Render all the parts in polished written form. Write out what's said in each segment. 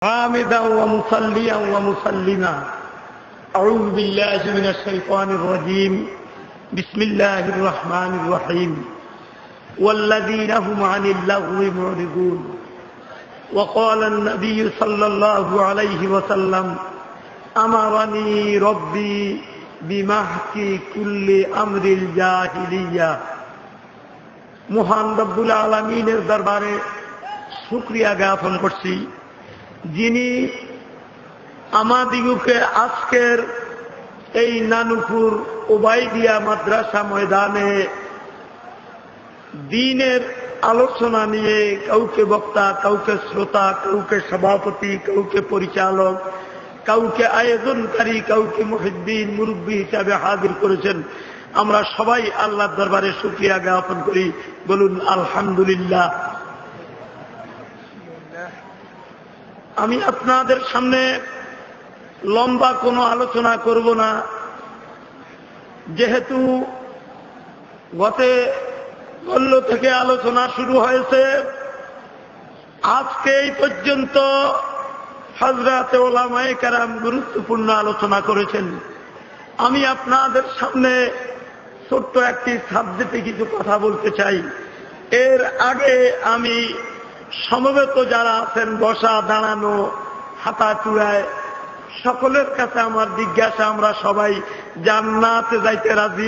حامدا ومصليا ومسلما أعوذ بالله من الشيطان الرجيم بسم الله الرحمن الرحيم والذين هم عن اللغو معرضون وقال النبي صلى الله عليه وسلم أمرني ربي بمحك كل أمر الجاهلية মহান রব্বুল আলামিনের দরবারে শুকরিয়া জ্ঞাপন করছি, যিনি আমাদিগকে আজকের এই নানুপুর ওবাইদিয়া মাদ্রাসা ময়দানে দ্বীনের আলোচনা নিয়ে কাউকে বক্তা, কাউকে শ্রোতা, কাউকে সভাপতি, কাউকে পরিচালক, কাউকে আয়োজনকারী, কাউকে মুহিদ্দিন মুরব্বী হিসাবে হাজির করেছেন। আমরা সবাই আল্লাহর দরবারে শুকরিয়া জ্ঞাপন করি, বলুন আলহামদুলিল্লাহ। আমি আপনাদের সামনে লম্বা কোনো আলোচনা করব না, যেহেতু গল্ল থেকে আলোচনা শুরু হয়েছে, আজকে এই পর্যন্ত হযরতে উলামায়ে কেরাম গুরুত্বপূর্ণ আলোচনা করেছেন। আমি আপনাদের সামনে ছোট্ট একটি সাবজেক্টে কিছু কথা বলতে চাই। এর আগে আমি সমবেত যারা আছেন, বসা, দাঁড়ানো, হাঁটা চূড়ায়, সকলের কাছে আমার জিজ্ঞাসা, আমরা সবাই জান্নাতে যাইতে রাজি?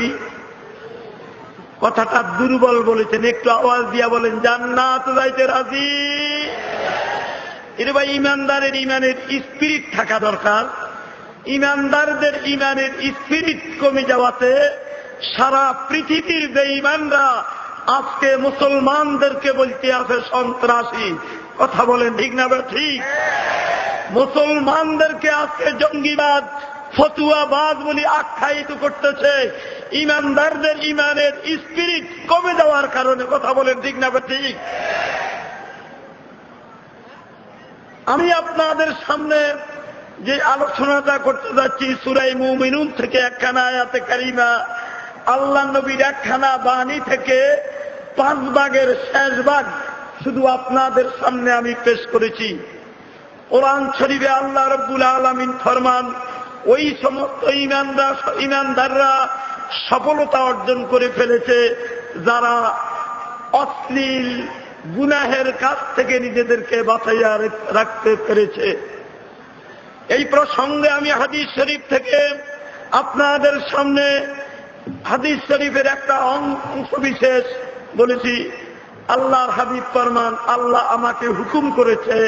কথাটা দুর্বল বলেছেন, একটু আওয়াজ দিয়া বলেন, জান্নাতে যাইতে রাজি? এর ভাই ইমানদারের ইমানের স্পিরিট থাকা দরকার। ইমানদারদের ইমানের স্পিরিট কমে যাওয়াতে সারা পৃথিবীর বেঈমানরা আজকে মুসলমানদেরকে বলতে আছে সন্ত্রাসী। কথা বলেন ঠিক না ঠিক? মুসলমানদেরকে আজকে জঙ্গিবাদ, ফতুয়াবাদ বলে আখ্যায়িত করতেছে, ইমানদারদের ইমানের স্পিরিট কমে যাওয়ার কারণে। কথা বলেন ঠিক না ঠিক? আমি আপনাদের সামনে যে আলোচনাটা করতে যাচ্ছি, সূরা মুমিনুন থেকে একখানা আয়াতে কারিমা, আল্লাহ নবীর একখানা বাণী থেকে 5 ভাগের শেষ ভাগ শুধু আপনাদের সামনে আমি পেশ করেছি। কোরআন শরীফে আল্লাহ রাব্বুল আলামিন ফরমান, ওই সমস্ত ইমানদাররা সফলতা অর্জন করে ফেলেছে যারা অশ্লীল গুনাহের কাছ থেকে নিজেদেরকে বাঁচাইয়া রাখতে পেরেছে। এই প্রসঙ্গে আমি হাদিস শরীফ থেকে আপনাদের সামনে হাদিস শরীফের একটা অংশ বিশেষ বলেছি। আল্লাহর হাবিব ফরমান, আল্লাহ আমাকে হুকুম করেছে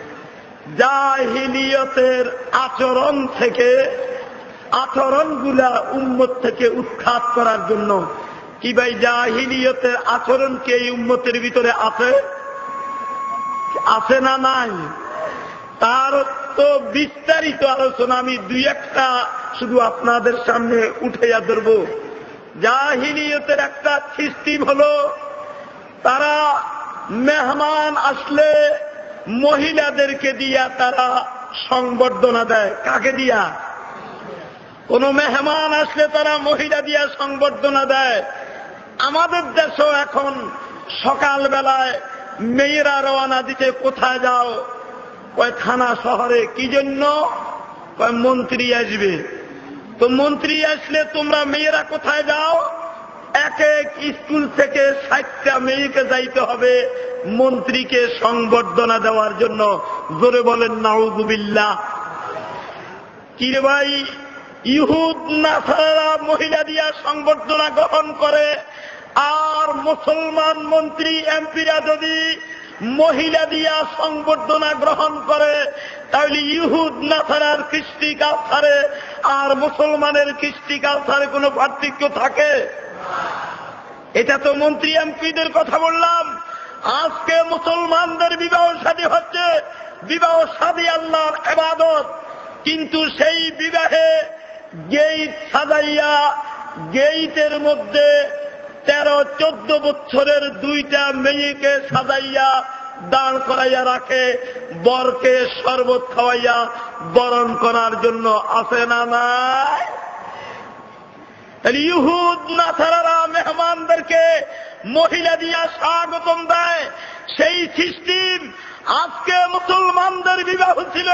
জাহিলিয়তের আচরণ থেকে, আচরণগুলা উম্মত থেকে উৎখাত করার জন্য। কি ভাই, জাহিলিয়তের আচরণ কি এই উম্মতের ভিতরে আছে? আছে না নাই? তার তো বিস্তারিত আলোচনা আমি 2-1টা শুধু আপনাদের সামনে উঠাইয়া ধরব। জাহিলিয়তের একটা সিস্টেম হলো, তারা মেহমান আসলে মহিলাদেরকে দিয়া তারা সংবর্ধনা দেয়। কাকে দিয়া? কোন মেহমান আসলে তারা মহিলা দিয়া সংবর্ধনা দেয়। আমাদের দেশেও এখন সকালবেলায় মেয়েরা রওনা দিতে, কোথায় যাও? কয় থানা শহরে। কি জন্য? কয় মন্ত্রী আসবে। তো মন্ত্রী আসলে তোমরা মেয়েরা কোথায় যাও? এক এক স্কুল থেকে 60টা মেয়েকে যাইতে হবে মন্ত্রীকে সংবর্ধনা দেওয়ার জন্য। জোরে বলেন নাউযুবিল্লাহ। কি রে ভাই, ইহুদ নাসারা মহিলা দিয়া সংবর্ধনা গ্রহণ করে, আর মুসলমান মন্ত্রী এমপিরা যদি মহিলা দিয়া সংবর্ধনা গ্রহণ করে, তাহলে ইহুদ নাসারার কৃষ্টি কালচারে আর মুসলমানের কৃষ্টি কালচারে কোনো পার্থক্য থাকে? এটা তো মন্ত্রী এমপিদের কথা বললাম। আজকে মুসলমানদের বিবাহ শাদী হচ্ছে, বিবাহ শাদী আল্লাহর ইবাদত, কিন্তু সেই বিবাহে গেট সাজাইয়া, গেইটের মধ্যে 13-14 বছরের 2টা মেয়েকে সাজাইয়া দাঁড় করাইয়া রাখে, বরকে শরবত খাওয়াইয়া বরণ করার জন্য। আছে না নাই? ইহুদ নাসারারা মেহমানদেরকে মহিলা দিয়া স্বাগতম দেয়। সেই সিস্টেম আজকে মুসলমানদের বিবাহ ছিল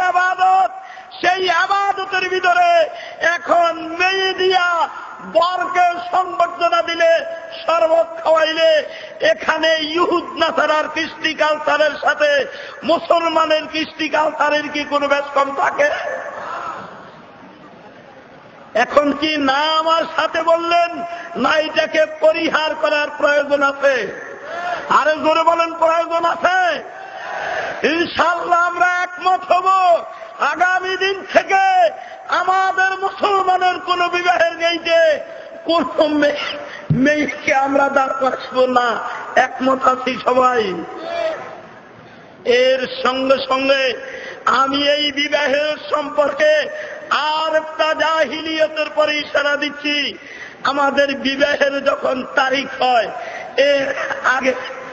জাহিলিয়তের ভিতরে এখন মেয়ে দিয়া বরকে সংবর্ধনা দিলে, শরবত খাওয়াইলে, এখানে ইহুদ নাসারার কৃষ্টি কালচারের সাথে মুসলমানের কৃষ্টি কালচারের কি কোনো বেশ কম থাকে? এখন কি না আমার সাথে বললেন না এটাকে পরিহার করার প্রয়োজন আছে? আরে জোরে বলেন, প্রয়োজন আছে। ইনশাআল্লাহ আমরা একমত হব, আগামী দিন থেকে আমাদের মুসলমানের কোন বিবাহের গেইটে কোন মেয়েকে আমরা দাঁড় করাবো না, একমত আছি সবাই। এর সঙ্গে সঙ্গে আমি এই বিবাহের সম্পর্কে আর একটা জাহিলিয়তের পরে ইশারা দিচ্ছি। আমাদের বিবাহের যখন তারিখ হয় এর আগে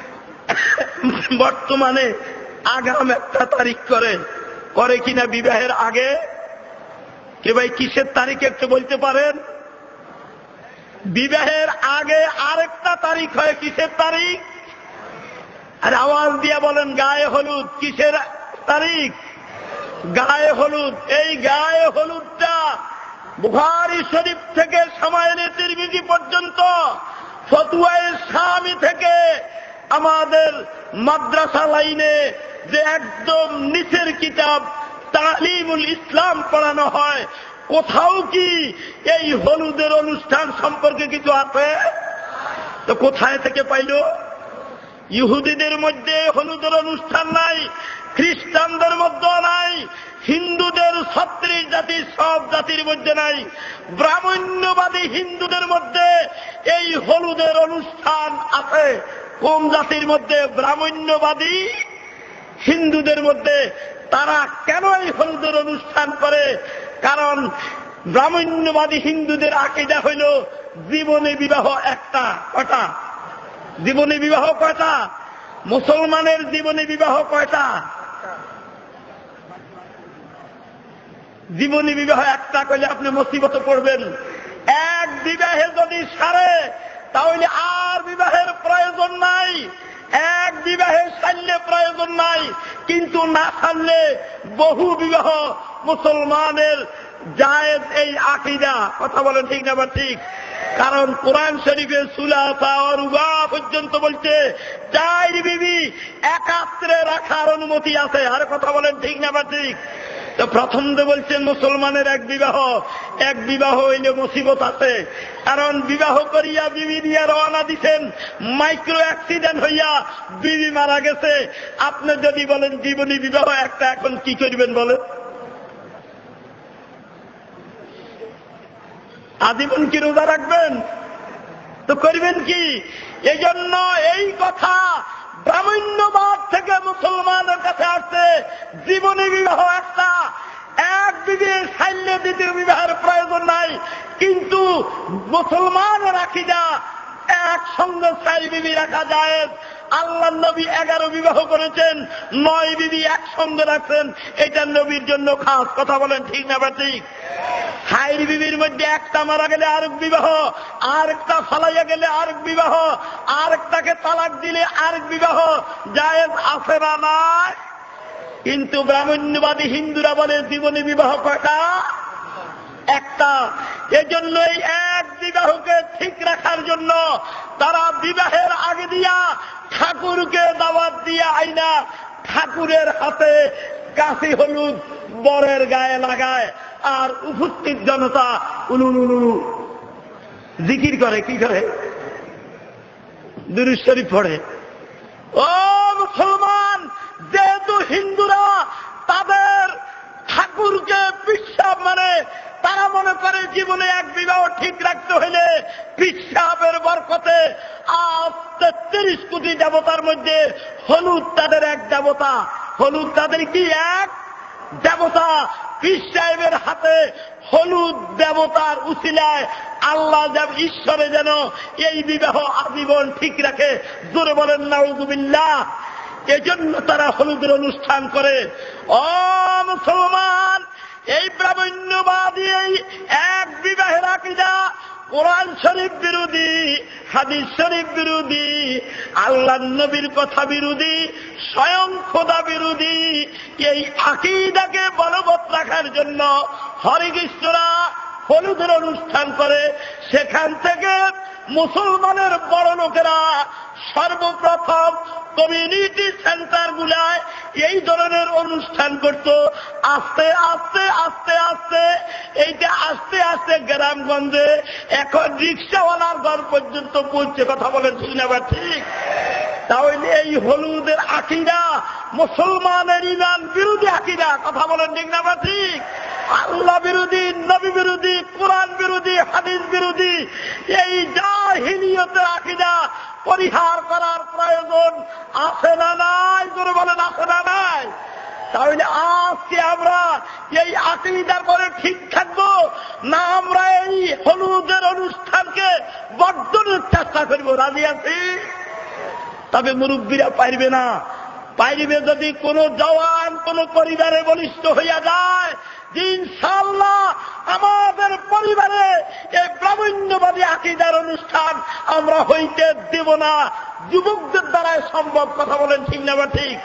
বর্তমানে আগাম একটা তারিখ করে কিনা বিবাহের আগে? কে ভাই কিসের তারিখ একটু বলতে পারেন? বিবাহের আগে আরেকটা তারিখ হয়, কিসের তারিখ? আর আওয়াজ দিয়ে বলেন, গায়ে হলুদ। কিসের তারিখ? গায়ে হলুদ। এই গায়ে হলুদটা বুখারী শরীফ থেকে শামায়েলে তিরমিজি পর্যন্ত, ফতোয়ায়ে শামি থেকে আমাদের মাদ্রাসা লাইনে যে একদম নিচের কিতাব তালিমুল ইসলাম পড়ানো হয়, কোথাও কি এই হলুদের অনুষ্ঠান সম্পর্কে কিছু আছে? তো কোথায় থেকে পাইল? ইহুদিদের মধ্যে হলুদের অনুষ্ঠান নাই, খ্রিস্টানদের মধ্যেও নাই, হিন্দুদের 36 জাতি সব জাতির মধ্যে নাই, ব্রাহ্মণ্যবাদী হিন্দুদের মধ্যে এই হলুদের অনুষ্ঠান আছে। কোন জাতির মধ্যে? ব্রাহ্মণ্যবাদী হিন্দুদের মধ্যে। তারা কেন এই হলুদের অনুষ্ঠান করে? কারণ ব্রাহ্মণ্যবাদী হিন্দুদের আকীদা হইল জীবনে বিবাহ একটা। কয়টা জীবনে বিবাহ? কয়টা? মুসলমানের জীবনে বিবাহ কয়টা? জীবনী বিবাহ একটা কইলে আপনি মুসিবতে পড়বেন। এক বিবাহে যদি সারে তাহলে আর বিবাহের প্রয়োজন নাই, এক বিবাহে সারলে প্রয়োজন নাই। কিন্তু না সারলে বহু বিবাহ মুসলমানের জায়েজ, এই আকীদা। কথা বলেন ঠিক না বা ঠিক? কারণ কোরআন শরীফে সুলাসা আর রুবা পর্যন্ত বলছে 4 বিবি একাত্রে রাখার অনুমতি আছে। আর কথা বলেন ঠিক না বা ঠিক? তো প্রথম তো বলছেন মুসলমানের এক বিবাহ হইলে মুসিবত আছে। কারণ বিবাহ করিয়া বিবি নিয়ে রওনা দিচ্ছেন, মাইক্রো অ্যাক্সিডেন্ট হইয়া বিবি মারা গেছে। আপনি যদি বলেন জীবনী বিবাহ একটা, এখন কি করবেন বলেন? আজীবন কি রোজা রাখবেন? তো করবেন কি? এই জন্য এই কথা ব্রাহ্মণ্যবাদ থেকে মুসলমানের কাছে আসছে, জীবনী বিবাহ একটা, এক বিবি সাইলে দ্বিতীয় বিবাহের প্রয়োজন নাই। কিন্তু মুসলমানের আকীদা একসঙ্গে 4 বিবি রাখা যায়। আল্লাহ নবী 11 বিবাহ করেছেন, 9 বিবি একসঙ্গে রাখছেন। এটা নবীর জন্য খাস। কথা বলেন ঠিক না বা ঠিক? 4 বিবির মধ্যে একটা মারা গেলে আরেক বিবাহ, আরেকটা ফালাইয়া গেলে আরেক বিবাহ, আরেকটাকে তালাক দিলে আরেক বিবাহ জায়েজ আছে না নাই? কিন্তু ব্রাহ্মণ্যবাদী হিন্দুরা বলে জীবনী বিবাহ কয়টা? একটা। এজন্য এই এক বিবাহকে ঠিক রাখার জন্য তারা বিবাহের আগে দিয়া ঠাকুরকে দাওয়াত দিয়ে আইনা ঠাকুরের হাতে কাশি হলুদ বরের গায়ে লাগায়, আর উপস্থিত জনতা উলুলুলু জিকির করে। কি করে? দুরূদ শরীফ পড়ে। ও মুসলমান, যেহেতু হিন্দুরা তাদের ঠাকুরকে পিসাব মানে, তারা মনে করে জীবনে এক বিবাহ ঠিক রাখতে হইলে পিসাবের বরকতে 33 কোটি দেবতার মধ্যে হলুদ তাদের এক দেবতা। হলুদ তাদের কি এক দেবতা? পীর সাহেবের হাতে হলুদ দেবতার উসিলায় আল্লাহ ঈশ্বরে যেন এই বিবাহ আজীবন ঠিক রাখে। জোরে বলেন নাউযুবিল্লাহ। এজন্য তারা হলুদের অনুষ্ঠান করে। ও মুসলমান, এই ব্রাহ্মণ্যবাদী এই এক বিবাহের আকীদা কোরআন শরীফ বিরোধী, হাদিস শরীফ বিরোধী, আল্লাহর নবীর কথা বিরোধী, স্বয়ং খোদা বিরোধী। এই আকীদাকে বলবৎ রাখার জন্য হরিকৃষ্ণরা হলুদের অনুষ্ঠান করে। সেখান থেকে মুসলমানের বড় লোকেরা সর্বপ্রথম কমিউনিটি সেন্টার গুলায় এই ধরনের অনুষ্ঠান করত। আস্তে আস্তে আস্তে আস্তে এইটা আস্তে আস্তে গ্রামগঞ্জে এখন রিক্সাওয়ালার ঘর পর্যন্ত পৌঁছে। কথা বলেন ঠিক না বা ঠিক? তাহলে এই হলুদের আকীদা মুসলমানের ঈমান বিরোধী আকীদা। কথা বলেন ঠিক না বা ঠিক? আল্লাহ বিরোধী, নবী বিরোধী, কোরআন বিরোধী, হাদিস বিরোধী এই জাহিলিয়তের আকীদা পরিহার করার প্রয়োজন আছে না নাই? জোরে বলেন আছে না নাই? তাহলে আজকে আমরা এই আকীদার পরে ঠিক থাকবো না আমরা এই হলুদের অনুষ্ঠানকে বর্জনের চেষ্টা করবো? রাজি আছি? তবে মুরব্বীরা পারবে না। পারবে যদি কোন জওয়ান কোন পরিবারে বলিষ্ঠ হইয়া যায়, ইনশাআল্লাহ আমাদের পরিবারে এই ব্রাহ্মণ্যবাদী আকীদার অনুষ্ঠান আমরা হইতে দেব না। যুবকদের দ্বারাই সম্ভব। কথা বলেন ঠিক না বা ঠিক?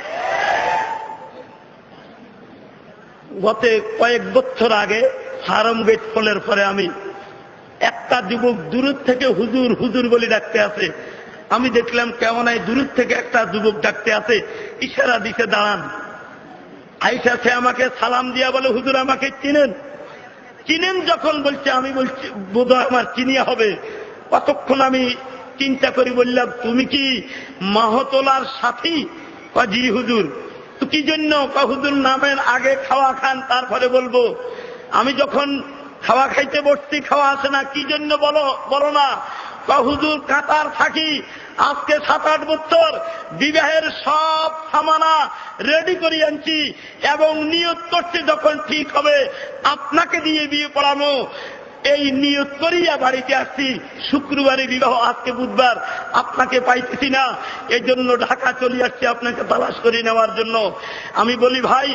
গত কয়েক বছর আগে ফার্ম গেট খোলার পরে আমি একটা যুবক দূর থেকে হুজুর হুজুর বলে ডাকতে আছে। আমি দেখলাম কেমন এই দূর থেকে একটা যুবক ডাকতে আছে, ইশারা দিতে দাঁড়ান। আইসা সে আমাকে সালাম দিয়া বলে, হুজুর আমাকে চিনেন? চিনেন যখন বলছে, আমি বলছি বোধহয় আমার চিনিয়া হবে। কতক্ষণ আমি চিন্তা করি, বললাম তুমি কি মাহতোলার সাথী? জি হুজুর। তো কি জন্য? হুজুর নামের আগে খাওয়া খান, তারপরে বলবো। আমি যখন খাওয়া খাইতে বসছি, খাওয়া আসে না। কি জন্য বলো না? হুজুর কাতার থাকি, আজকে 7-8 বছর বিবাহের সব সামানা রেডি করে আনছি এবং নিয়ত করছি যখন ঠিক হবে আপনাকে দিয়ে বিয়ে পড়ানো। এই নিয়ত করিয়া বাড়িতে আসছি। শুক্রবারে বিবাহ, আজকে বুধবার, আপনাকে পাইতেছি না, এই জন্য ঢাকা চলে আসছি আপনাকে তালাশ করে নেওয়ার জন্য। আমি বলি ভাই,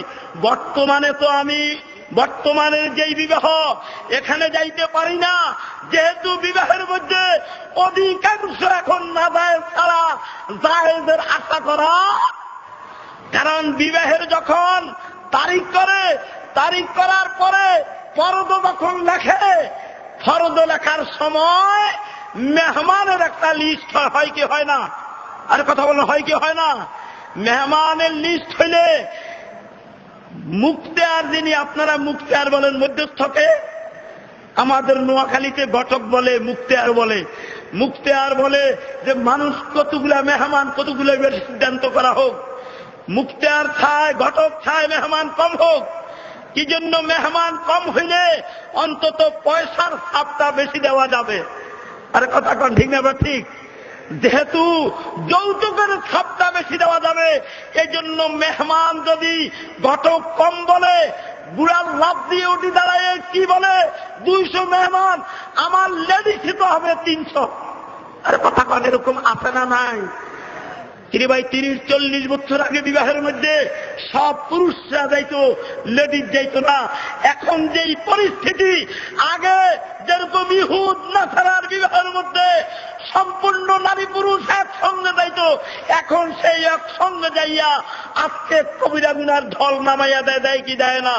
বর্তমানের যেই বিবাহ এখানে যাইতে পারি না, যেহেতু বিবাহের মধ্যে অধিকাংশ এখন না যায় ছাড়া জায়েজের আশা করা। কারণ বিবাহের যখন তারিখ করে, তারিখ করার পরে ফরদ যখন লেখে, ফরদ লেখার সময় মেহমানের একটা লিস্ট হয় কি হয় না? আর কথা বলেন, হয় কি হয় না? মেহমানের লিস্ট হইলে মুক্তিয়ার, যিনি আপনারা মুক্তিয়ার বলেন মধ্যস্থকে, আমাদের নোয়াখালীতে ঘটক বলে, মুক্তিয়ার বলে। মুক্তিয়ার বলে যে মানুষ কতগুলা মেহমান, কতগুলো সিদ্ধান্ত করা হোক। মুক্তিয়ার চায়, ঘটক চায় মেহমান কম হোক। কি জন্য? মেহমান কম হইলে অন্তত পয়সার ছাপটা বেশি দেওয়া যাবে। আরে কথা কন ঠিক না? ঠিক। যেহেতু যৌতুকের ছাপটা বেশি দেওয়া যাবে, এই জন্য মেহমান যদি ঘটক কম বলে, বুড়ার লাভ দিয়ে উঠি দাঁড়ায় কি বলে, 200 মেহমান, আমার লেডিস তো হবে 300। আরে কথা কন, এরকম আছে না নাই? কিরে ভাই, 30-40 বছর আগে বিবাহের মধ্যে সব পুরুষরা যাইতো, লেডিস যাইতো না। এখন যেই পরিস্থিতি, আগে যেরকম ইহুদ নাসারার বিবাহের মধ্যে সম্পূর্ণ নারী পুরুষ একসঙ্গে যাইতো, এখন সেই একসঙ্গে যাইয়া আজকে কবিরা গুনার ঢল নামাইয়া দেয় কি দেয় না?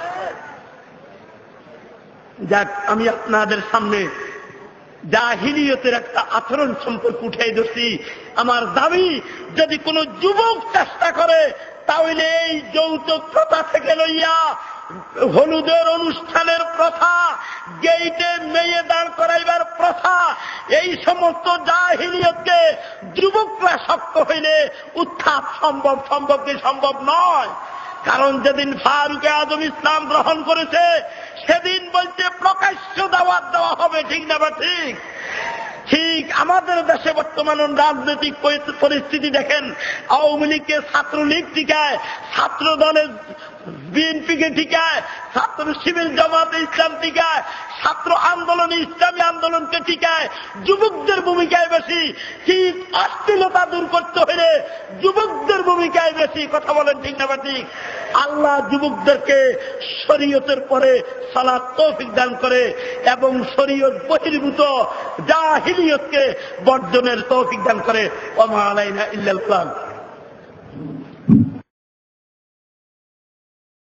যাক, আমি আপনাদের সামনে জাহিলিয়তের একটা আচরণ সম্পর্কে উঠাই ধরছি। আমার দাবি, যদি কোনো যুবক চেষ্টা করে, তাহলে এই যৌতুক প্রথা থেকে লইয়া হলুদের অনুষ্ঠানের প্রথা, গেইটে মেয়ে দাঁড় করাইবার প্রথা, এই সমস্ত জাহিলিয়তকে যুবকরা শক্ত হইলে উত্থাপ সম্ভব কি সম্ভব নয়? কারণ যেদিন ফারুকে আজম ইসলাম গ্রহণ করেছে, সেদিন বলছে প্রকাশ্য দাওয়াত দেওয়া হবে। ঠিক না বা ঠিক? ঠিক আমাদের দেশে বর্তমান রাজনৈতিক পরিস্থিতি দেখেন। আওয়ামী লীগকে ছাত্রলীগ টিকায়, ছাত্র দলের বিএনপিকে টিকায়, ছাত্র শিবির জামাতে ইসলাম টিকায়, ছাত্র আন্দোলন ইসলামী আন্দোলনকে টিকায়। যুবকদের ভূমিকায় বেশি। ঠিক অশ্লীলতা দূর করতে হলে যুবকদের ভূমিকায় বেশি। কথা বলেন ঠিক না বা ঠিক? আল্লাহ যুবকদেরকে শরীয়তের পরে সালাত তৌফিক দান করে এবং শরীয়ত বহির্ভূত জাহিলিয়তকে বর্জনের তৌফিক দান করে। ওয়া মা আলাইনা ইল্লাল বালাগ।